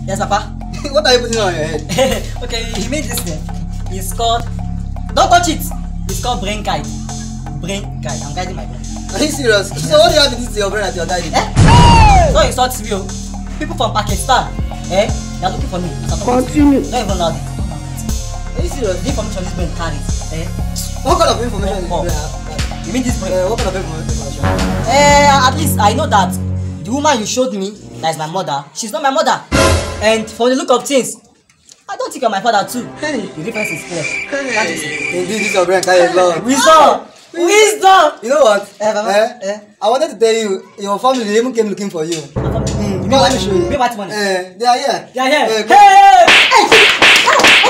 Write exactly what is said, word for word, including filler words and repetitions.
Yes, Papa. What are you putting on your head? Okay, he made this thing. It's called. Don't touch it. It's called brain guide. Brain guide. I'm guiding my brain. Are you serious? So what do you have to do to your brain that you're guiding? Eh? Don't insult me. People from Pakistan, eh? They are looking for me. Continue. Don't even know this. Are you serious? The information this brain carries, eh? What kind of information Oh, is this? You mean this brain? Uh, what kind of information? Eh, at least I know that the woman you showed me, that is my mother, she's not my mother. And from the look of things, I don't think you're my father too. Hey. The difference is clear. Can't you see? Indeed, this is your brain carries love. Wisdom! Wisdom! You know what? Eh, Baba, eh? eh. I wanted to tell you, your family even came looking for you. Mm, Come on, let me show you. Pay what money? Eh, they are here. Yeah, yeah. Eh, Hey! Hey!